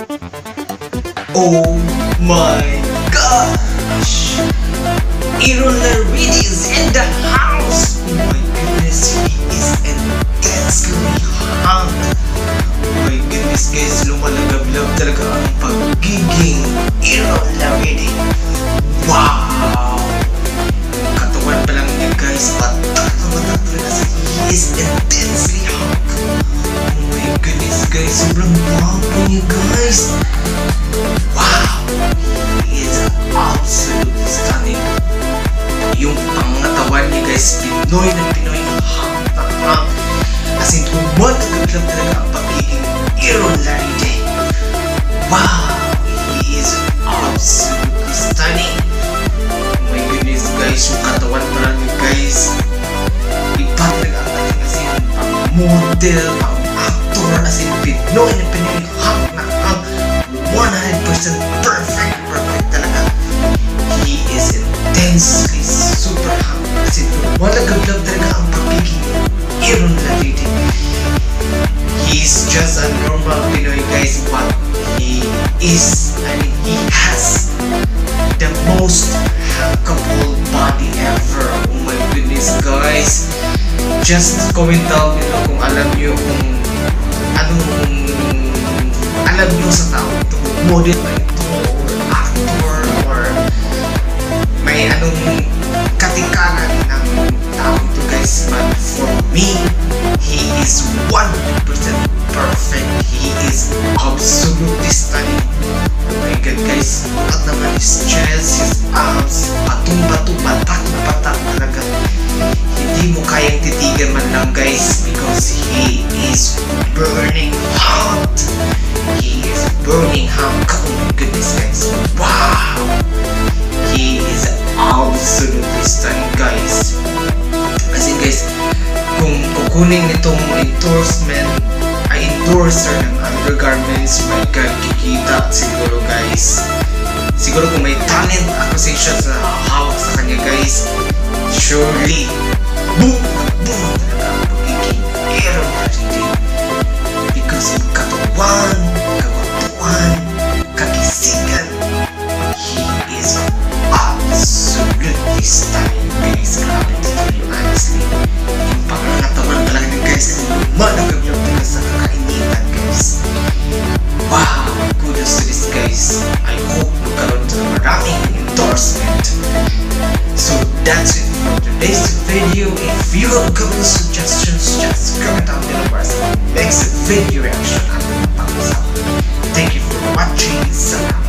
Oh my gosh! Laride is in the house! Oh my goodness, he is intensely hunk! Oh my goodness guys, lumalagab-lab talaga ang pagiging Laride. Wow! Katawan pa lang niya guys, patak na matak talaga sa he is intensely hunk! Oh my goodness guys, sobrang bago niya guys! Wow! He is absolutely stunning. Yung pangatawan niya guys, Pinoy na Pinoy, hunk na hunk. As in, humatagaglag talaga ang pagiging Laride. Wow! He is absolutely stunning. Oh my goodness guys, yung katawan pa lang niya guys, iba talaga ang ating as in, ang model, ang actor, as in, Pinoy na Pinoy, hunk na hunk. 100% perfect talaga. He is intensely super hunk. As in, malagablag talaga ang pagiging Laride. He's just a normal Pinoy guys, but he is, he has the most hunkable body ever. Oh my goodness guys. Just comment down below kung alam nyo kung anong alam nyo sa tao ito, model ba ito, or actor, or may anong katikalan ng tao ito guys. But for me, he is 100% perfect. He is absolutely stunning. Oh my god guys, at naman his chest, his arms, patong-bato, patak talaga. Hindi mo kayang titigan man lang guys, because he is burning hot. He is burning hot. Oh my goodness guys, wow! He is absolutely stunning guys. As in guys, kung kukunin nitong endorser ng undergarments, my god, kikita siguro guys. Siguro kung may talent acquisition sa hawak sa kanya guys, surely boom talaga ang pagiging Laride. Because of katawan, kagwatuan, kakisigan, he is absolutely stunning guys. Grabe totoo yun, honestly. Yung pangangatawan pa lang yun guys, malagab-lab talaga sa kakainitan guys. Wow! Kudos to this guys. I hope magkaroon ito ng maraming endorsement. So that's it for today's video. If you have comment suggestions, just comment down below para sa next video reaction natin na pag-usapan. Thank you for watching. Salamat!